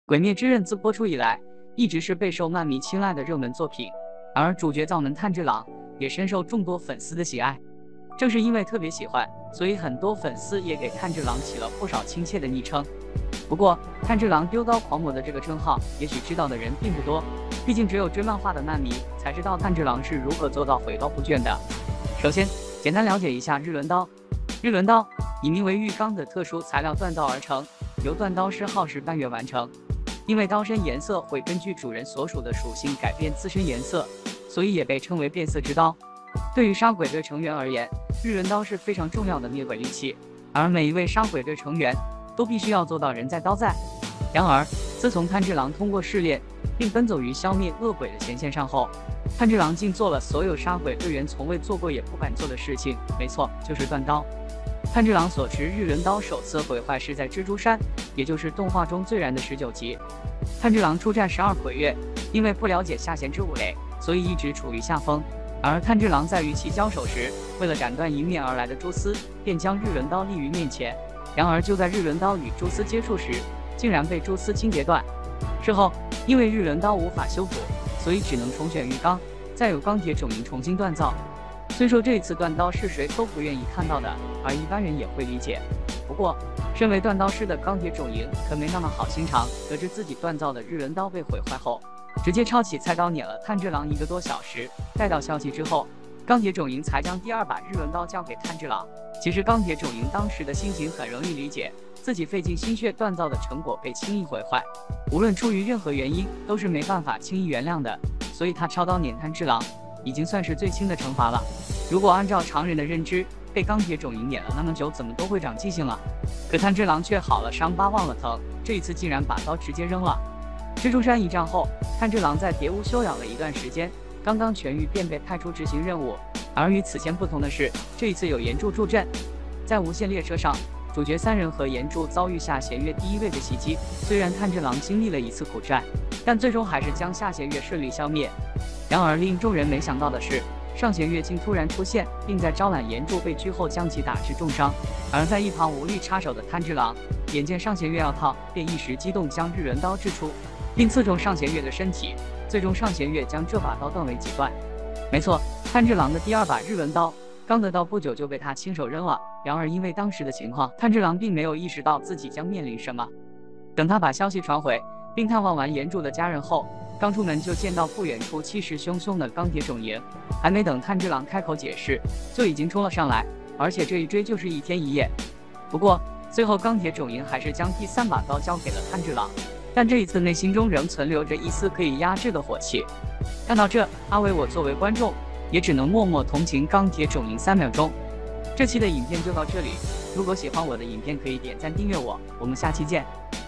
鬼灭之刃》自播出以来，一直是备受漫迷青睐的热门作品，而主角藏门炭治郎也深受众多粉丝的喜爱。正是因为特别喜欢，所以很多粉丝也给炭治郎起了不少亲切的昵称。不过，炭治郎丢刀狂魔的这个称号，也许知道的人并不多，毕竟只有追漫画的漫迷才知道炭治郎是如何做到回刀不倦的。首先，简单了解一下日轮刀。日轮刀以名为玉钢的特殊材料锻造而成，由锻刀师耗时半月完成。因为刀身颜色会根据主人所属的属性改变自身颜色，所以也被称为变色之刀。对于杀鬼队成员而言，日轮刀是非常重要的灭鬼利器，而每一位杀鬼队成员都必须要做到人在刀在。然而，自从炭治郎通过试炼并奔走于消灭恶鬼的前线上后，炭治郎竟做了所有杀鬼队员从未做过也不敢做的事情，没错，就是断刀。炭治郎所持日轮刀首次毁坏是在蜘蛛山，也就是动画中最燃的19集。炭治郎出战12鬼月，因为不了解下弦之五雷，所以一直处于下风。而炭治郎在与其交手时，为了斩断迎面而来的蛛丝，便将日轮刀立于面前。然而就在日轮刀与蛛丝接触时，竟然被蛛丝轻截断。事后，因为日轮刀无法修补，所以只能重选玉钢，再由钢铁种银重新锻造。虽说这一次断刀是谁都不愿意看到的，而一般人也会理解。不过，身为锻刀师的钢铁种银可没那么好心肠，得知自己锻造的日轮刀被毁坏后，直接抄起菜刀碾了炭治郎1个多小时。待到消息之后，钢铁种银才将第2把日轮刀交给炭治郎。其实钢铁种银当时的心情很容易理解，自己费尽心血锻造的成果被轻易毁坏，无论出于任何原因都是没办法轻易原谅的，所以他抄刀碾炭治郎已经算是最轻的惩罚了。如果按照常人的认知，被钢铁种银碾了那么久，怎么都会长记性了。可炭治郎却好了伤疤忘了疼，这一次竟然把刀直接扔了。蜘蛛山一战后，炭治郎在蝶屋休养了一段时间，刚刚痊愈便被派出执行任务。而与此前不同的是，这一次有岩柱助阵。在无限列车上，主角3人和岩柱遭遇下弦月第1位的袭击。虽然炭治郎经历了一次苦战，但最终还是将下弦月顺利消灭。然而令众人没想到的是，上弦月竟突然出现，并在招揽岩柱被狙后将其打致重伤。而在一旁无力插手的炭治郎，眼见上弦月要套，便一时激动将日轮刀掷出，并刺中上弦月的身体。最终上弦月将这把刀断为几段。没错，炭治郎的第2把日轮刀刚得到不久就被他亲手扔了。然而因为当时的情况，炭治郎并没有意识到自己将面临什么。等他把消息传回，并探望完岩柱的家人后，刚出门就见到不远处气势汹汹的钢铁种银。还没等炭治郎开口解释，就已经冲了上来，而且这一追就是1天1夜。不过最后钢铁种银还是将第3把刀交给了炭治郎，但这一次内心中仍存留着一丝可以压制的火气。看到这，阿伟我作为观众也只能默默同情钢铁种银3秒钟。这期的影片就到这里，如果喜欢我的影片可以点赞订阅我，我们下期见。